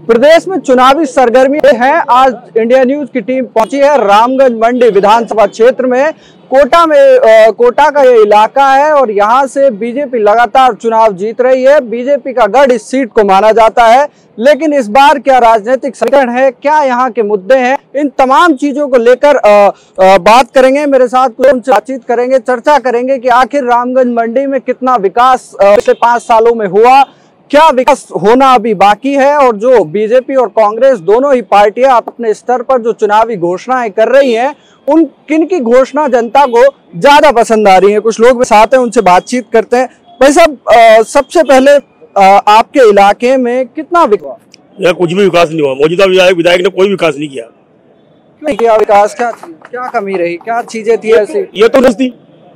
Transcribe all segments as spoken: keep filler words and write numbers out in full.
प्रदेश में चुनावी सरगर्मी है। आज इंडिया न्यूज की टीम पहुंची है रामगंज मंडी विधानसभा क्षेत्र में। कोटा में आ, कोटा का ये इलाका है और यहां से बीजेपी लगातार चुनाव जीत रही है। बीजेपी का गढ़ इस सीट को माना जाता है, लेकिन इस बार क्या राजनीतिक समीकरण है, क्या यहाँ के मुद्दे हैं, इन तमाम चीजों को लेकर बात करेंगे। मेरे साथ कुछ उनसे बातचीत करेंगे, चर्चा करेंगे कि आखिर रामगंज मंडी में कितना विकास पिछले पांच सालों में हुआ, क्या विकास होना अभी बाकी है, और जो बीजेपी और कांग्रेस दोनों ही पार्टियां अपने स्तर पर जो चुनावी घोषणाएं कर रही हैं, उन किन की घोषणा जनता को ज्यादा पसंद आ रही है। कुछ लोग साथ हैं, उनसे बातचीत करते हैं। भाई साहब, सबसे पहले आ, आपके इलाके में कितना विकास? यहाँ कुछ भी विकास नहीं हुआ। मौजूदा विधायक विधायक ने कोई विकास नहीं किया। नहीं किया विकास? क्या क्या कमी रही, क्या चीजें थी ऐसी? ये तो नहीं थी,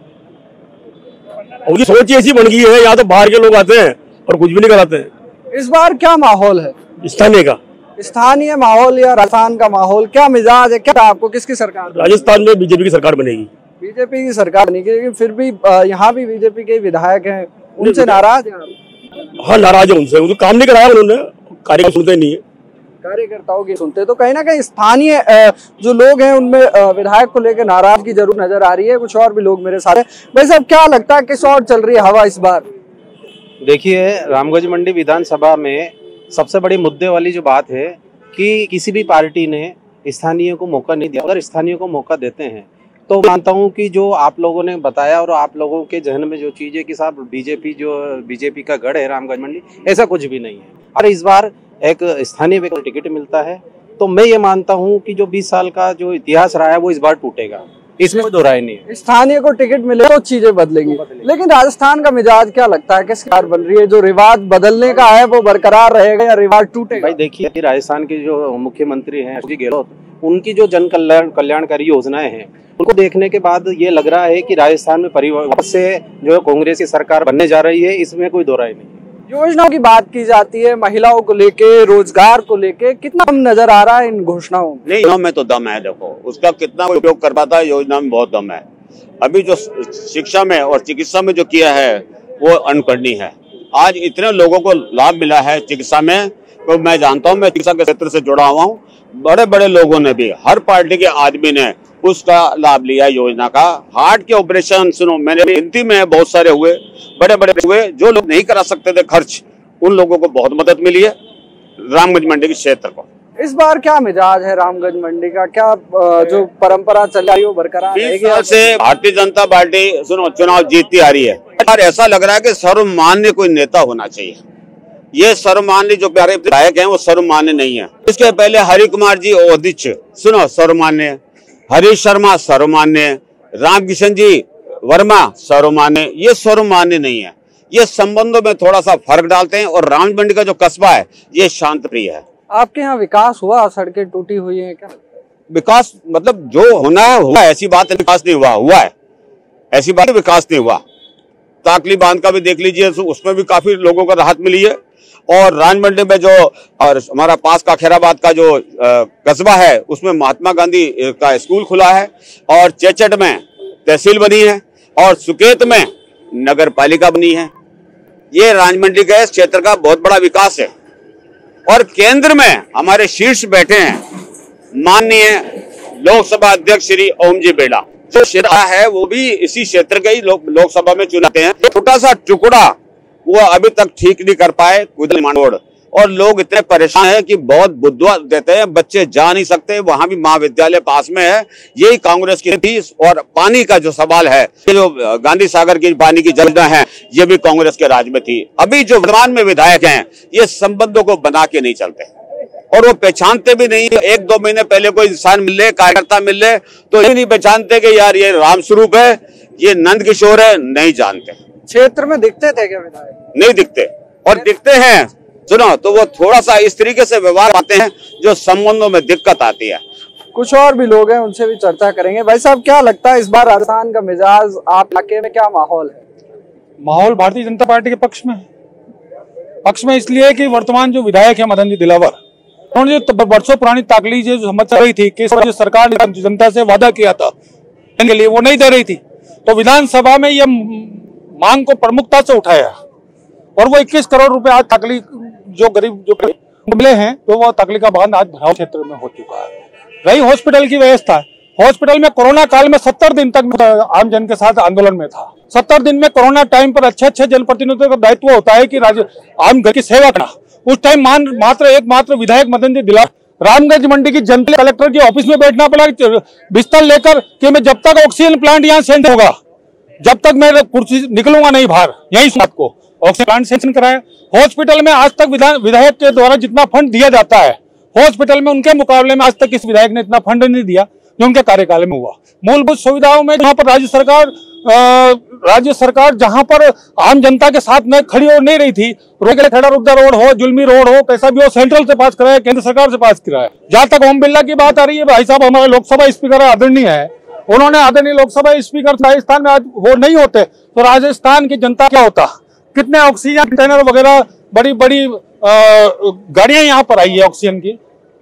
उनकी सोच ऐसी बन गई है। यहाँ तो बाहर के लोग आते हैं और कुछ भी नहीं कराते हैं। इस बार क्या माहौल है स्थानीय का? स्थानीय माहौल या राजस्थान का माहौल, क्या मिजाज है, क्या आपको किसकी सरकार? राजस्थान में बीजेपी की सरकार बनेगी। बीजेपी की सरकार बनेगी, लेकिन फिर भी यहाँ भी बीजेपी के विधायक हैं, उनसे नाराज हैं? हाँ, नाराज है उनसे। उनको काम नहीं कराया उन्होंने, कार्य सुनते नहीं है। कार्यकर्ताओं की सुनते, तो कहीं ना कहीं स्थानीय जो लोग हैं उनमें विधायक को लेकर नाराजगी जरूर नजर आ रही है। कुछ और भी लोग मेरे साथ हैं। भाई साहब, क्या लगता है किस और चल रही है हवा इस बार? देखिए, रामगंज मंडी विधानसभा में सबसे बड़ी मुद्दे वाली जो बात है कि किसी भी पार्टी ने स्थानीय को मौका नहीं दिया। अगर स्थानीय को मौका देते हैं तो मानता हूं कि जो आप लोगों ने बताया और आप लोगों के जहन में जो चीज़ है कि साहब बीजेपी जो बीजेपी का गढ़ है रामगंज मंडी, ऐसा कुछ भी नहीं है। और इस बार एक स्थानीय व्यक्ति को टिकट मिलता है तो मैं ये मानता हूँ कि जो बीस साल का जो इतिहास रहा है वो इस बार टूटेगा, इसमें कोई दो राय नहीं है। स्थानीय को टिकट मिले तो चीजें बदलेंगी, लेकिन राजस्थान का मिजाज क्या लगता है, किस कार बन रही है? जो रिवाज बदलने का है वो बरकरार रहेगा या रिवाज टूटेगा? भाई देखिए, राजस्थान के जो मुख्यमंत्री हैं अशोक गहलोत, उनकी जो जन कल्याण कल्याणकारी योजनाएं हैं उनको देखने के बाद ये लग रहा है कि राजस्थान में परिवार से जो कांग्रेस की सरकार बनने जा रही है, इसमें कोई दो राय नहीं है। योजनाओं की बात की जाती है, महिलाओं को लेके, रोजगार को लेके, कितना दम नजर आ रहा है इन घोषणाओं में? नहीं, योजना में तो दम है। देखो, उसका कितना उपयोग कर पाता है, योजना में बहुत दम है। अभी जो शिक्षा में और चिकित्सा में जो किया है वो अनुकरणीय है। आज इतने लोगों को लाभ मिला है चिकित्सा में, तो मैं जानता हूँ, मैं चिकित्सा के क्षेत्र से जुड़ा हुआ हूँ। बड़े बड़े लोगों ने भी, हर पार्टी के आदमी ने उसका लाभ लिया योजना का। हार्ट के ऑपरेशन, सुनो, मैंने गिनती में बहुत सारे हुए, बड़े बड़े हुए। जो लोग नहीं करा सकते थे खर्च, उन लोगों को बहुत मदद मिली है रामगंज मंडी के क्षेत्र को। इस बार क्या मिजाज है रामगंज मंडी का? क्या जो परंपरा चल रही है वो बरकरार है? बीस साल से भारतीय जनता पार्टी सुनो चुनाव जीतती आ रही है और ऐसा लग रहा है कि सर्वमान्य कोई नेता होना चाहिए। ये सर्वमान्य जो प्यारे विधायक हैं वो सर्वमान्य नहीं है। इसके पहले हरि कुमार जी ओदिच, सुनो, सर्वमान्य। हरीश शर्मा सर्वमान्य, रामकिशन जी वर्मा सर्वमान्य। ये सर्वमान्य नहीं है। ये संबंधों में थोड़ा सा फर्क डालते हैं। और रामगंज मंडी का जो कस्बा है ये शांत प्रिय है। आपके यहाँ विकास हुआ? सड़कें टूटी हुई हैं क्या? विकास मतलब जो होना है हुआ, ऐसी बात है विकास नहीं हुआ हुआ है ऐसी बात विकास नहीं हुआ। ताकली बांध का भी देख लीजिए, उसमें भी काफी लोगों को राहत मिली है। और रामगंज मंडी में जो और हमारा पास का खैराबाद का जो कस्बा है उसमें महात्मा गांधी का स्कूल खुला है, और चेचट में तहसील बनी है, और सुकेत में नगर पालिका बनी है। ये रामगंज मंडी के क्षेत्र का बहुत बड़ा विकास है। और केंद्र में हमारे शीर्ष बैठे हैं माननीय लोकसभा अध्यक्ष श्री ओम जी बिरला। जो क्षेत्र है वो भी इसी क्षेत्र के ही लोग लोकसभा में चुनाते हैं। छोटा सा टुकड़ा वो अभी तक ठीक नहीं कर पाए रोड, और लोग इतने परेशान हैं कि बहुत बुद्धवा देते हैं, बच्चे जा नहीं सकते। वहां भी महाविद्यालय पास में है। यही कांग्रेस की थी। और पानी का जो सवाल है, ये जो गांधी सागर की पानी की योजना है, ये भी कांग्रेस के राज में थी। अभी जो वर्तमान में विधायक हैं ये संबंधों को बना के नहीं चलते और वो पहचानते भी नहीं। एक दो महीने पहले कोई इंसान मिल ले, कार्यकर्ता मिल ले, तो ये नहीं पहचानते कि यार ये राम स्वरूप है, ये नंद किशोर है, नहीं जानते। क्षेत्र में दिखते थे क्या विधायक? नहीं दिखते, और दिखते हैं सुनो तो वो थोड़ा सा इस तरीके से व्यवहार आते हैं जो संबंधों में दिक्कत आती है। कुछ और भी लोग हैं, उनसे भी चर्चा करेंगे। भाई साहब, क्या लगता है इस बार राजस्थान का मिजाज, आप इलाके में क्या माहौल है? माहौल भारतीय जनता पार्टी के पक्ष में पक्ष में इसलिए कि वर्तमान जो विधायक है मदन जी दिलावर, उन्होंने जो वर्षों पुरानी ताकली जो समझ रही थी कि सरकार ने जनता से वादा किया था के लिए वो नहीं दे रही थी, तो विधानसभा में ये मांग को प्रमुखता से उठाया और वो इक्कीस करोड़ रुपए आज ताकली जो गरीब जो मिले हैं तो वो ताकली का बांध आज भराव क्षेत्र में हो चुका है। रही हॉस्पिटल की व्यवस्था, हॉस्पिटल में कोरोना काल में सत्तर दिन तक आम जन के साथ आंदोलन में था। सत्तर दिन में कोरोना टाइम पर अच्छे अच्छे जनप्रतिनिधियों का दायित्व होता है कि राज्य आम घर की सेवा करना। उस टाइम मान मात्र एकमात्र विधायक मदन जी दिलावर, रामगंज मंडी की जनता कलेक्टर के ऑफिस में बैठना पड़ा बिस्तर लेकर कि मैं जब तक ऑक्सीजन प्लांट यहाँ सेंड होगा, जब तक मैं कुर्सी निकलूंगा नहीं बाहर, यही रात को ऑक्सीजन प्लांट सेंशन कराया। हॉस्पिटल में आज तक विधायक के द्वारा जितना फंड दिया जाता है, हॉस्पिटल में उनके मुकाबले में आज तक किस विधायक ने इतना फंड नहीं दिया जो उनके कार्यकाल में हुआ। मूलभूत सुविधाओं में जहां पर राज्य सरकार राज्य सरकार जहां पर आम जनता के साथ में खड़ी हो नहीं रही थी, रोड के लिए खड़ा रुद्दा रोड हो, जुलमी रोड हो, कैसा भी हो, सेंट्रल से पास कराया, केंद्र सरकार से पास कराया। जहां तक ओम बिरला की बात आ रही है, भाई साहब हमारे लोकसभा स्पीकर आदरणीय है, उन्होंने आदरणीय लोकसभा स्पीकर राजस्थान में आज वो नहीं होते तो राजस्थान की जनता क्या होता। कितने ऑक्सीजन कंटेनर वगैरह बड़ी बड़ी गाड़ियां यहाँ पर आई है ऑक्सीजन की,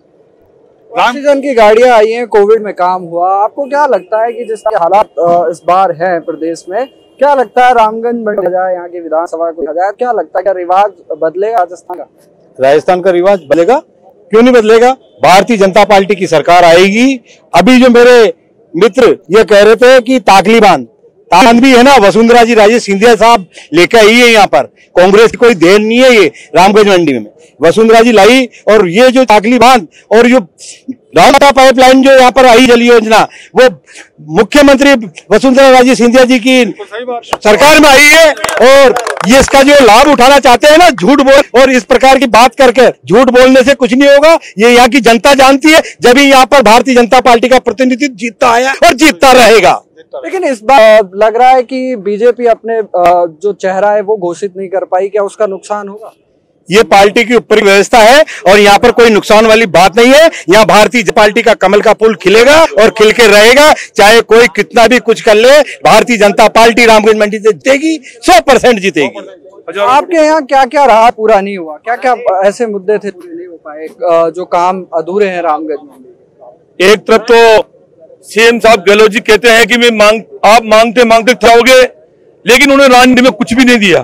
ऑक्सीजन की गाड़ियां आई हैं, कोविड में काम हुआ। आपको क्या लगता है कि जिस हालात इस बार है प्रदेश में, क्या लगता है रामगंज मंडी जाए यहाँ की विधानसभा को जाए, क्या लगता है क्या रिवाज बदलेगा राजस्थान का? राजस्थान का रिवाज बदलेगा, क्यों नहीं बदलेगा। भारतीय जनता पार्टी की सरकार आएगी। अभी जो मेरे मित्र ये कह रहे थे कि ताकली बांध ताकली भी है ना, वसुंधरा जी राजे सिंधिया साहब लेकर आई है यहाँ पर, कांग्रेस की कोई देन नहीं है ये रामगंज मंडी में, वसुंधरा जी लाई। और ये जो ताकली बांध और जो रामता पाइपलाइन जो यहाँ पर आई जल योजना, वो मुख्यमंत्री वसुंधरा राजे सिंधिया जी की सरकार में आई है। और ये इसका जो लाभ उठाना चाहते हैं ना, झूठ बोल और इस प्रकार की बात करके, झूठ बोलने से कुछ नहीं होगा। ये यहाँ की जनता जानती है, जब ही यहाँ पर भारतीय जनता पार्टी का प्रतिनिधित्व जीतता आया और जीतता रहेगा। लेकिन इस बार लग रहा है कि बीजेपी अपने जो चेहरा है वो घोषित नहीं कर पाई, क्या उसका नुकसान होगा? ये पार्टी की ऊपर व्यवस्था है और यहाँ पर कोई नुकसान वाली बात नहीं है। यहाँ भारतीय पार्टी का कमल का फूल खिलेगा और खिल के रहेगा, चाहे कोई कितना भी कुछ कर ले। भारतीय जनता पार्टी रामगंज मंडी से जीतेगी, सौ परसेंट जीतेगी। आपके यहाँ क्या क्या रहा पूरा नहीं हुआ, क्या क्या ऐसे मुद्दे थे पूरे नहीं हो पाए जो काम अधूरे हैं रामगंज में? एक तरफ तो सीएम साहब गहलोत जी कहते हैं कि मैं मांग आप मांगते मांगते थकोगे, लेकिन उन्होंने राजनीति में कुछ भी नहीं दिया।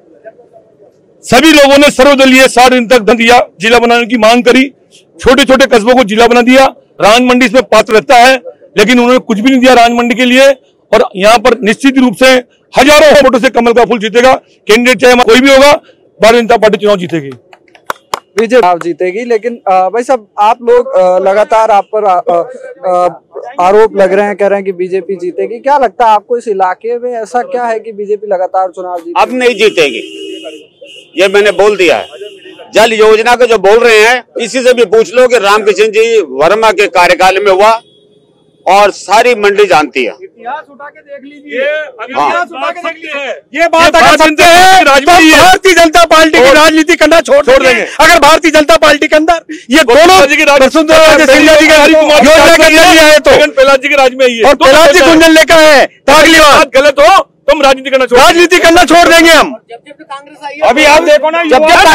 सभी लोगों ने सर्वदलीय साठ दिन तक धन दिया, जिला बनाने की मांग करी, छोटे छोटे कस्बों को जिला बना दिया। राज मंडी इसमें पात्र रहता है, लेकिन उन्होंने कुछ भी नहीं दिया राज मंडी के लिए। और यहाँ पर निश्चित रूप से हजारों वोटों से कमल का फूल जीतेगा। कैंडिडेट चाहे कोई भी होगा, भारतीय जनता पार्टी चुनाव जीतेगी, बीजेपी चुनाव जीतेगी। लेकिन भाई साहब आप लोग लगातार आप पर आ, आ, आरोप लग रहे हैं, कह रहे हैं कि बीजेपी जीतेगी। क्या लगता है आपको इस इलाके में ऐसा क्या है कि बीजेपी लगातार चुनाव जीतेगी? अब नहीं जीतेगी, ये मैंने बोल दिया है। जल योजना के जो बोल रहे हैं, इसी से भी पूछ लो कि रामकिशन जी वर्मा के कार्यकाल में हुआ और सारी मंडी जानती है। इतिहास उठा के देख लीजिए, इतिहास उठा के देख लीजिए। ये बात अगर सत्य है तो भारतीय जनता पार्टी की राजनीति करना छोड़ देंगे। अगर भारतीय जनता पार्टी के अंदर ये दोनों वसुंधरा राजे सिंधिया जी के योजना के जरिए है तो प्रहलाद जी के राज में ही है, और प्रहलाद जी गुंजन लेकर है, ताकली बात गलत हो तुम राजनीति करना छोड़ राजनीति करना छोड़ देंगे हम। जब जब कांग्रेस आई है, अभी आप देखो ना, जब जब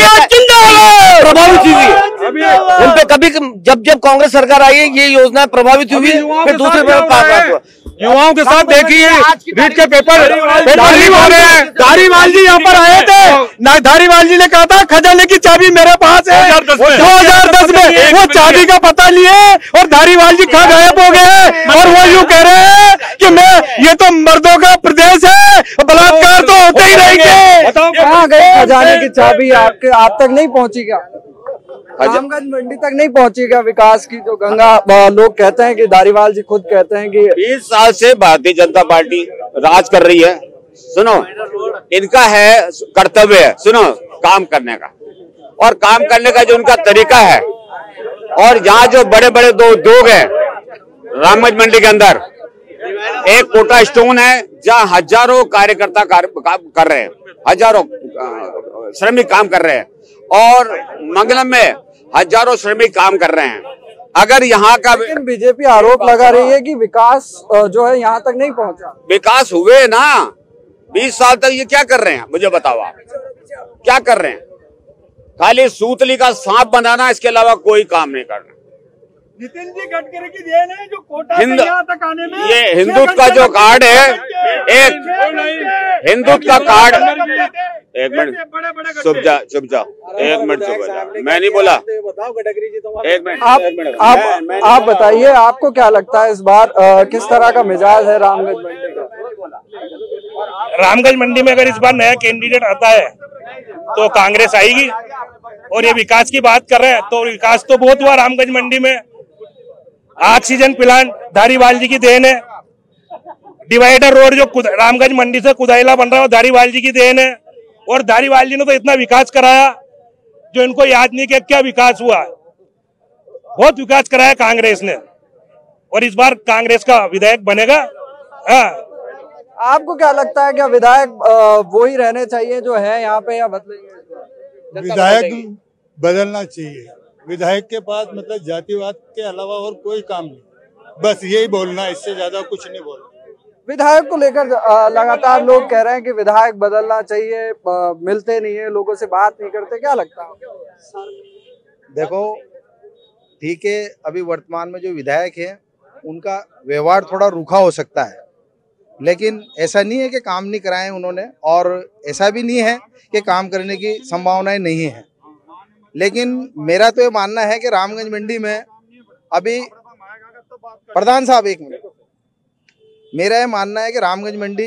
प्रभावित हुई है उन पे, कभी जब जब कांग्रेस सरकार आई है ये योजना प्रभावित हुई है, फिर दूसरे पे पास हुआ। युवाओं के साथ देखिए, रीट के पेपर धारीवाल धारीवाल जी यहाँ पर आए थे, धारीवाल जी ने कहा था खजाने की चाबी मेरे पास है। दो हजार दस में वो चाबी का पता लिए और धारीवाल जी कहाँ गायब हो गए, और वो यूँ कह रहे हैं कि मैं ये तो मर्दों का प्रदेश है, बलात्कार तो होते ही रहेंगे। कहाँ गए खजाने की चाबी? आपके आप तक नहीं पहुँची क्या? रामगंज मंडी तक नहीं पहुंचेगा विकास की जो गंगा? लोग कहते हैं कि धारीवाल जी खुद कहते हैं कि बीस साल से भारतीय जनता पार्टी राज कर रही है। सुनो, इनका है कर्तव्य है, सुनो, काम करने का, और काम करने का जो उनका तरीका है। और यहाँ जो बड़े बड़े दो उद्योग है रामगंज मंडी के अंदर, एक कोटा स्टोन है जहाँ हजारों कार्यकर्ता कर रहे हैं, हजारों श्रमिक काम कर रहे हैं, और मंगलम में हजारों श्रमिक काम कर रहे हैं। अगर यहाँ का, लेकिन बीजेपी आरोप लगा रही है कि विकास जो है यहाँ तक नहीं पहुँचा। विकास हुए ना, बीस साल तक ये क्या कर रहे हैं मुझे बताओ आप, क्या कर रहे हैं? खाली सूतली का सांप बनाना, इसके अलावा कोई काम नहीं करना। नितिन जी गडकरी की देन है जो कोटा हिंद- से यहाँ तक आने में ये हिंदुत्व का जो कार्ड है, एक हिंदुत्व का कार्ड, एक मिनट चुप जा चुप जा एक मिनट चुप जा, मैं नहीं बोला, बताओ गडकरी जी तुम आप एक मिनट आप मैं- मैं- आप बताइए, आपको क्या लगता है इस बार अ, किस तरह का मिजाज है रामगंज मंडी का? रामगंज मंडी में अगर इस बार नया कैंडिडेट आता है तो कांग्रेस आएगी। और ये विकास की बात कर रहे हैं तो विकास तो बहुत हुआ रामगंज मंडी में। ऑक्सीजन प्लांट धारीवाल जी की देन है। डिवाइडर रोड जो रामगंज मंडी से कुदाइला बन रहा है वो धारीवाल जी की देन है। और धारीवाल जी ने तो इतना विकास कराया जो इनको याद नहीं कि क्या विकास हुआ। बहुत विकास कराया कांग्रेस ने और इस बार कांग्रेस का विधायक बनेगा। हाँ, आपको क्या लगता है, क्या विधायक अ, वो ही रहने चाहिए जो है यहाँ पे, या बदलेंगे? विधायक बदलना चाहिए। विधायक के पास मतलब जातिवाद के अलावा और कोई काम नहीं, बस यही बोलना, इससे ज्यादा कुछ नहीं बोलना। विधायक को लेकर अ, लगातार लोग कह रहे हैं कि विधायक बदलना चाहिए, अ, मिलते नहीं है, लोगों से बात नहीं करते, क्या लगता है? देखो ठीक है, अभी वर्तमान में जो विधायक है उनका व्यवहार थोड़ा रूखा हो सकता है, लेकिन ऐसा नहीं है कि काम नहीं कराए उन्होंने, और ऐसा भी नहीं है कि काम करने की संभावनाएं नहीं है। लेकिन मेरा तो ये मानना है कि रामगंज मंडी में अभी, प्रधान साहब एक मिनट, मेरा ये मानना है कि रामगंज मंडी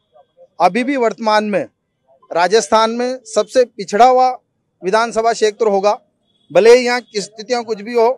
अभी भी वर्तमान में राजस्थान में सबसे पिछड़ा हुआ विधानसभा क्षेत्र होगा। भले ही यहाँ की स्थितियाँ कुछ भी हो,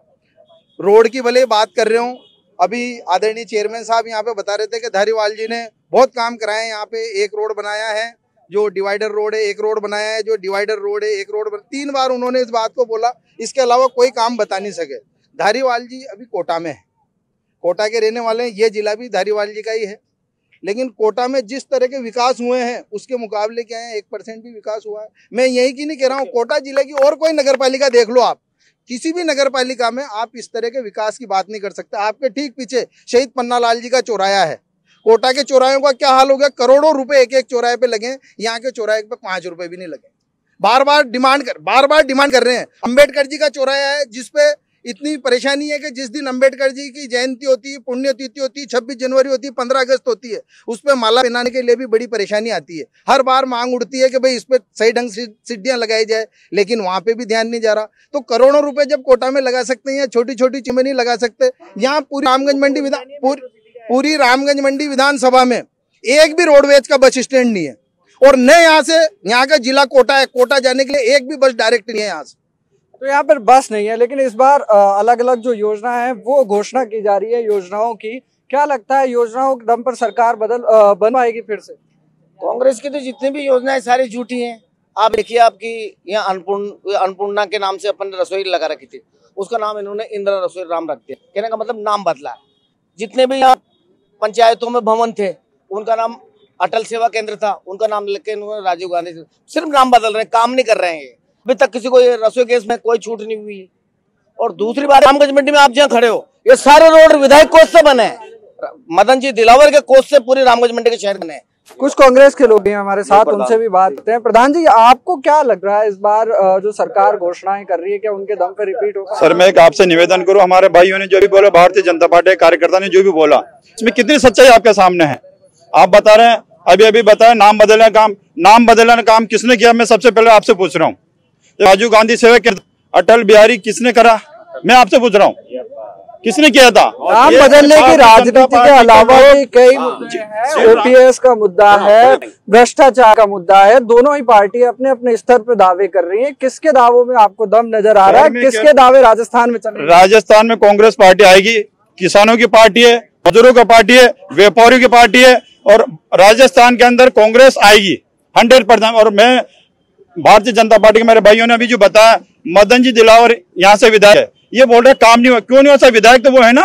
रोड की भले ही बात कर रहे हो, अभी आदरणीय चेयरमैन साहब यहाँ पे बता रहे थे कि धारीवाल जी ने बहुत काम कराए हैं। यहाँ पे एक रोड बनाया है जो डिवाइडर रोड है, एक रोड बनाया है जो डिवाइडर रोड है, एक रोड बन... तीन बार उन्होंने इस बात को बोला, इसके अलावा कोई काम बता नहीं सके। धारीवाल जी अभी कोटा में है, कोटा के रहने वाले हैं, ये जिला भी धारीवाल जी का ही है, लेकिन कोटा में जिस तरह के विकास हुए हैं उसके मुकाबले क्या है, एक परसेंट भी विकास हुआ है। मैं यही की नहीं कह रहा हूँ, कोटा जिले की और कोई नगर पालिका देख लो आप, किसी भी नगर पालिका में आप इस तरह के विकास की बात नहीं कर सकते। आपके ठीक पीछे शहीद पन्ना लाल जी का चौराया है, कोटा के चौरायों का क्या हाल हो गया, करोड़ों रुपए एक एक चौराहे पे लगे, यहाँ के चौराहे पे पांच रुपए भी नहीं लगे। बार बार डिमांड कर बार बार डिमांड कर रहे हैं। अम्बेडकर जी का चौराया है जिसपे इतनी परेशानी है कि जिस दिन अम्बेडकर जी की जयंती होती है, पुण्यतिथि होती है, छब्बीस जनवरी होती है, पंद्रह अगस्त होती है, उस पर माला पहनाने के लिए भी बड़ी परेशानी आती है। हर बार मांग उठती है कि भाई इस पर सही ढंग से सीढ़ियां लगाई जाए, लेकिन वहां पे भी ध्यान नहीं जा रहा। तो करोड़ों रुपए जब कोटा में लगा सकते हैं, छोटी छोटी चीजें नहीं लगा सकते। यहाँ पूरी रामगंज मंडी विधान पूरी, पूरी रामगंज मंडी विधानसभा में एक भी रोडवेज का बस स्टैंड नहीं है, और न यहाँ से, यहाँ का जिला कोटा है, कोटा जाने के लिए एक भी बस डायरेक्ट नहीं है यहाँ से। तो यहाँ पर बस नहीं है, लेकिन इस बार अलग अलग जो योजना है वो घोषणा की जा रही है योजनाओं की। क्या लगता है योजनाओं के दम पर सरकार बदल बन पाएगी फिर से? कांग्रेस की तो जितनी भी योजनाएं सारी झूठी हैं। आप देखिए, आपकी यहाँ अन्नपूर्ण अन्नपूर्णा के नाम से अपन ने रसोई लगा रखी थी, उसका नाम इन्होंने इंदिरा रसोई राम रख दिया। कहने का मतलब नाम बदला है। जितने भी यहाँ पंचायतों में भवन थे उनका नाम अटल सेवा केंद्र था, उनका नाम लेके इन्होंने राजीव गांधी, सिर्फ नाम बदल रहे हैं, काम नहीं कर रहे हैं। अभी तक किसी को ये रसोई गैस में कोई छूट नहीं हुई है। और दूसरी बात, रामगंज मंडी में आप जहाँ खड़े हो, ये सारे रोड विधायक कोष से बने हैं, मदन जी दिलावर के कोष से पूरे रामगंज मंडी के शहर बने हैं। कुछ कांग्रेस के लोग भी हमारे साथ, उनसे भी बात करते हैं। प्रधान जी, आपको क्या लग रहा है इस बार जो सरकार घोषणाएं कर रही है, क्या उनके दम पे रिपीट होगा? सर, मैं एक आपसे निवेदन करूं, हमारे भाइयों ने जो भी बोला, भारतीय जनता पार्टी कार्यकर्ता ने जो भी बोला, इसमें कितनी सच्चाई आपके सामने है। आप बता रहे हैं, अभी अभी बताया नाम बदलने काम नाम बदलने काम किसने किया? मैं सबसे पहले आपसे पूछ रहा हूँ, राजीव गांधी सेवा केंद्र, अटल बिहारी किसने करा? मैं आपसे पूछ रहा हूँ, किसने किया था? नाम बदलने की राजनीति के अलावा भी कई मुद्दे हैं। ओपीएस का मुद्दा है, भ्रष्टाचार का मुद्दा है। दोनों ही पार्टी अपने अपने स्तर पर दावे कर रही है। किसके दावों में आपको दम नजर आ रहा है? किसके दावे राजस्थान में चल रहे हैं? राजस्थान में कांग्रेस पार्टी आएगी, किसानों की पार्टी है, मजदूरों की पार्टी है, व्यापारियों की पार्टी है, और राजस्थान के अंदर कांग्रेस आएगी हंड्रेड परसेंट। और मैं भारतीय जनता पार्टी के मेरे भाइयों ने अभी जो बताया, मदन जी दिलावर यहाँ से विधायक है, ये बोल रहे काम नहीं हुआ। क्यों नहीं हुआ? विधायक तो वो है ना,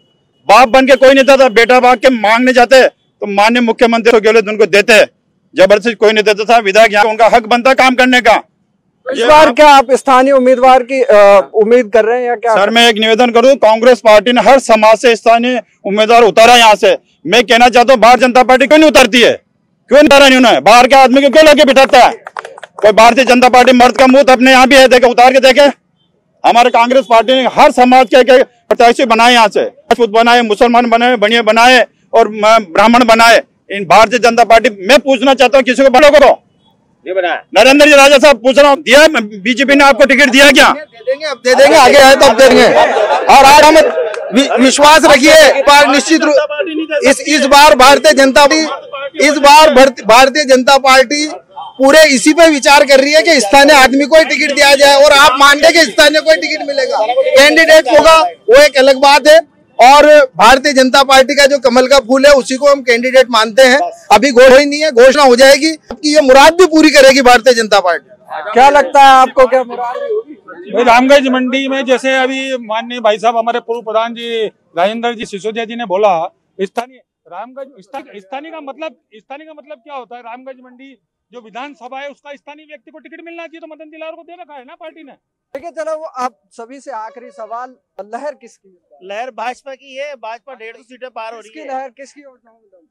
बाप बन के कोई नहीं देता, बेटा बाग के मांगने जाते तो माननीय मुख्यमंत्री गहलोत उनको देते, जबरदस्ती कोई नहीं देता था। विधायक यहाँ उनका हक बनता काम करने का। इस बार क्या आप स्थानीय उम्मीदवार की उम्मीद कर रहे हैं या क्या? सर, मैं एक निवेदन करूं, कांग्रेस पार्टी ने हर समाज से स्थानीय उम्मीदवार उतारा यहाँ से। मैं कहना चाहता हूँ, भारतीय जनता पार्टी क्यों नहीं उतरती है? क्यों नहीं उतारा उन्होंने? बाहर के आदमी को क्यों लेके बिठाता है? कोई भारतीय जनता पार्टी मर्द का मुंह अपने यहाँ भी है, देखे उतार के देखे। हमारे कांग्रेस पार्टी ने हर समाज के प्रत्याशी बनाए, यहाँ से राजपूत बनाए, मुसलमान बनाए, बनिए बनाए और ब्राह्मण बनाए। इन भारतीय जनता पार्टी, मैं पूछना चाहता हूँ किसी को बड़ो करो, ये बनाया नरेंद्र जी राजा साहब, पूछ रहा हूँ, दिया बीजेपी ने आपको टिकट दिया क्या? दे देंगे, अब दे देंगे, आगे आए तो अब देंगे। और आज हम विश्वास रखिए, बार निश्चित रूप इस इस बार भारतीय जनता पार्टी इस बार भारतीय जनता पार्टी पूरे इसी पे विचार कर रही है कि स्थानीय आदमी को ही टिकट दिया जाए, और आप मान लें कि स्थानीय को ही टिकट मिलेगा, कैंडिडेट होगा वो एक अलग बात है। और भारतीय जनता पार्टी का जो कमल का फूल है उसी को हम कैंडिडेट मानते हैं। अभी घोषणा ही नहीं है, घोषणा हो जाएगी, कि ये मुराद भी पूरी करेगी भारतीय जनता पार्टी। क्या लगता है आपको, क्या मुराद होगी? भाई रामगंज मंडी में जैसे अभी माननीय भाई साहब हमारे पूर्व प्रधान जी राजेंद्र जी सिसोदिया जी ने बोला, स्थानीय रामगंज स्थानीय का मतलब स्थानीय का मतलब क्या होता है? रामगंज मंडी जो विधानसभा है उसका स्थानीय व्यक्ति को टिकट मिलना चाहिए, तो मदन दिलावर को दे रखा है ना पार्टी ने। ठीक है, चलो वो आप सभी से आखिरी सवाल, लहर किसकी? लहर भाजपा की है, भाजपा डेढ़ सौ सीटें पार हो रही है। लहर किसकी योजनाओं में?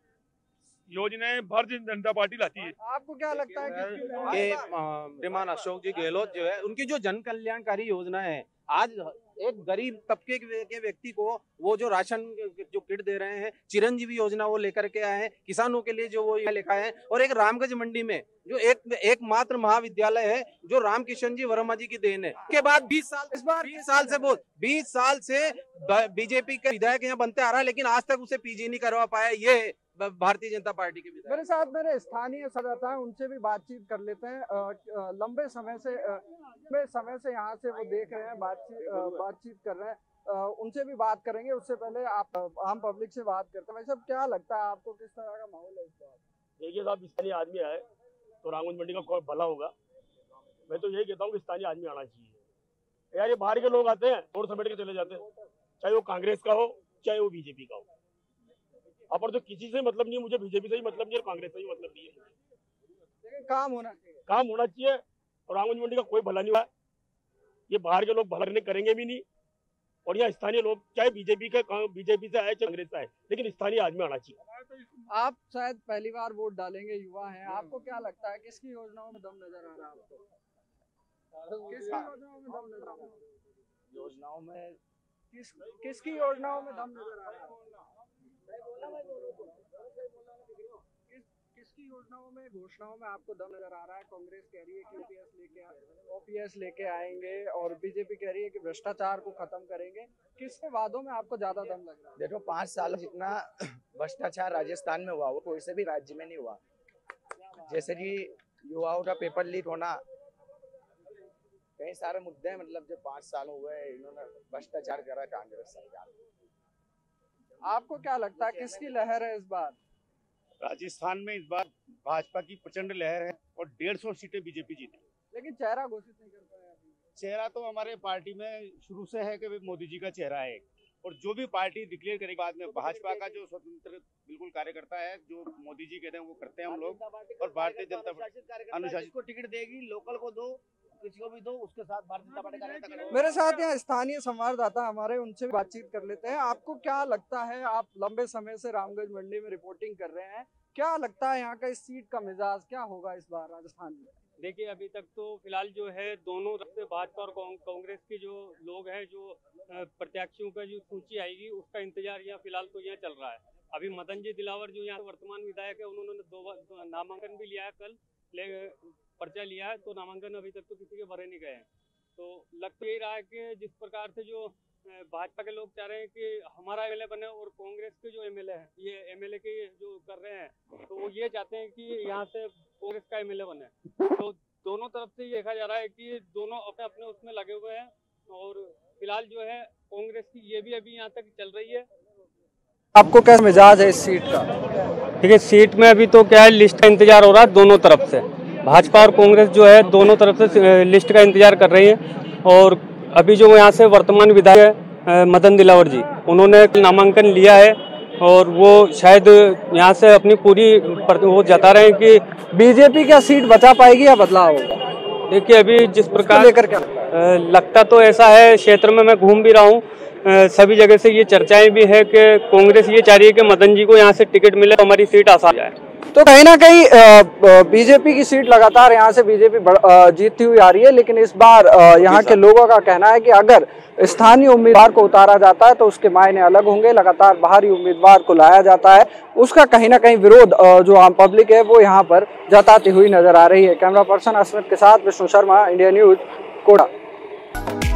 योजनाएं भारतीय जनता पार्टी लाती है। आपको क्या लगता है कि श्रीमान अशोक जी गहलोत जो है उनकी जो जन कल्याणकारी योजना है, आज एक गरीब तबके के व्यक्ति को वो जो राशन जो किट दे रहे हैं, चिरंजीवी योजना वो लेकर के आए हैं, किसानों के लिए जो वो लिखा है, और एक रामगंज मंडी में जो एक एकमात्र महाविद्यालय है जो रामकिशन जी वर्मा जी की देन है, के बाद बीस साल इस बार बीस साल से बहुत बीस साल से बीजेपी के विधायक यहाँ बनते आ रहा है, लेकिन आज तक उसे पीजी नहीं करवा पाया। ये भारतीय जनता पार्टी के विधायक। मेरे साथ मेरे स्थानीय सदस्य हैं, उनसे भी बातचीत कर लेते हैं। लंबे समय से लंबे समय से यहाँ से वो देख रहे हैं, बातचीत बातचीत कर रहे हैं, उनसे भी बात करेंगे। उससे पहले आप आम पब्लिक से बात करते हैं। भाई साहब, क्या लगता है आपको, किस तरह का माहौल है इस बार? देखिए साहब, स्थानीय आदमी आए तो रामगंज मंडी का भला होगा। मैं तो यही कहता हूँ कि स्थानीय आदमी आना चाहिए। यार ये बाहर के लोग आते हैं और समेट के चले जाते हैं, चाहे वो कांग्रेस का हो चाहे वो बीजेपी का हो। अपन तो किसी से मतलब नहीं है, मुझे बीजेपी से ही मतलब नहीं है, कांग्रेस से ही मतलब नहीं है। काम होना चाहिए, काम होना चाहिए। और रामगंज मंडी का कोई भला नहीं हुआ, ये बाहर के लोग भला नहीं करेंगे भी नहीं। और यहाँ स्थानीय लोग, चाहे बीजेपी का बीजेपी से आए चाहे कांग्रेस से आए, लेकिन स्थानीय आदमी आना चाहिए। आप शायद पहली बार वोट डालेंगे, युवा हैं, आपको क्या लगता है किसकी योजनाओं में दम नजर आ रहा है आपको? किसकी योजनाओं में दम नजर आ रहा है? योजनाओं में किस किसकी योजनाओं में दम नजर आ रहा है? किस किसकी योजनाओं में, घोषणाओं में आपको दम नजर आ रहा है? कांग्रेस कह रही है कि ओपीएस लेके ओपीएस लेके आएंगे, और बीजेपी कह रही है कि भ्रष्टाचार को खत्म करेंगे। किसके वादों में आपको ज्यादा दम लग रहा है? देखो, पांच साल जितना भ्रष्टाचार राजस्थान में हुआ वो कोई से भी राज्य में नहीं हुआ। जैसे कि युवाओं का पेपर लीक होना, कई सारे मुद्दे हैं, मतलब जो पांच साल हुए इन्होंने भ्रष्टाचार करा कांग्रेस सरकार। आपको क्या लगता है किसकी लहर है इस बार? राजस्थान में इस बार भाजपा की प्रचंड लहर है और डेढ़ सौ सीटें बीजेपी जीती। लेकिन चेहरा घोषित नहीं कर पाया अभी। चेहरा तो हमारे पार्टी में शुरू से है कि मोदी जी का चेहरा है, और जो भी पार्टी डिक्लेयर करेगी बाद में भाजपा का जो स्वतंत्र बिल्कुल कार्यकर्ता है, जो मोदी जी कहते हैं वो करते हैं हम लोग। और भारतीय जनता पार्टी अनुशासित को टिकट देगी, लोकल को दो, किसी को भी दो, उसके साथ भारतीय जनता पार्टी कार्यकर्ता करेगी। मेरे साथ यहाँ स्थानीय संवाददाता हमारे, उनसे बातचीत कर लेते हैं। आपको क्या लगता है, आप लंबे समय से रामगंज मंडी में रिपोर्टिंग कर रहे हैं, क्या लगता है यहाँ का इस सीट का मिजाज क्या होगा इस बार राजस्थान में? देखिए, अभी तक तो फिलहाल जो है दोनों तरफ से भाजपा और कांग्रेस के जो लोग हैं, जो प्रत्याशियों का जो सूची आएगी उसका इंतजार यहाँ फिलहाल तो यहाँ चल रहा है। अभी मदन जी दिलावर जो यहाँ वर्तमान विधायक है, उन्होंने दो बार नामांकन भी लिया है, कल ले पर्चा लिया है, तो नामांकन अभी तक तो किसी के भरे नहीं गए हैं। तो लग तो यही रहा है कि जिस प्रकार से जो भाजपा के लोग चाह रहे हैं कि हमारा एमएलए बने, और कांग्रेस के जो एमएलए हैं, ये एमएलए के जो कर रहे हैं, तो वो ये चाहते हैं कि यहाँ से कांग्रेस का एमएलए बने। तो दोनों तरफ से ये देखा जा रहा है कि दोनों अपने अपने उसमें लगे हुए हैं, और फिलहाल जो है कांग्रेस की ये भी अभी यहाँ तक चल रही है। आपको क्या मिजाज है इस सीट का? ठीक है, सीट में अभी तो क्या है, लिस्ट का इंतजार हो रहा है दोनों तरफ से। भाजपा और कांग्रेस जो है दोनों तरफ से लिस्ट का इंतजार कर रही है। और अभी जो यहाँ से वर्तमान विधायक मदन दिलावर जी, उन्होंने नामांकन लिया है, और वो शायद यहाँ से अपनी पूरी वो जता रहे हैं कि बीजेपी क्या सीट बचा पाएगी या बदलाव होगा? देखिए, अभी जिस प्रकार लेकर क्या लगता तो ऐसा है, क्षेत्र में मैं घूम भी रहा हूँ, सभी जगह से ये चर्चाएं भी है कि कांग्रेस ये चाह रही है कि मदन जी को यहाँ से टिकट मिले तो हमारी सीट आसान जाए। तो कहीं ना कहीं बीजेपी की सीट लगातार यहाँ से बीजेपी जीतती हुई आ रही है, लेकिन इस बार यहाँ के लोगों का कहना है कि अगर स्थानीय उम्मीदवार को उतारा जाता है तो उसके मायने अलग होंगे। लगातार बाहरी उम्मीदवार को लाया जाता है, उसका कहीं ना कहीं विरोध जो आम पब्लिक है वो यहाँ पर जताती हुई नजर आ रही है। कैमरा पर्सन असमत के साथ विष्णु शर्मा, इंडिया न्यूज, कोटा।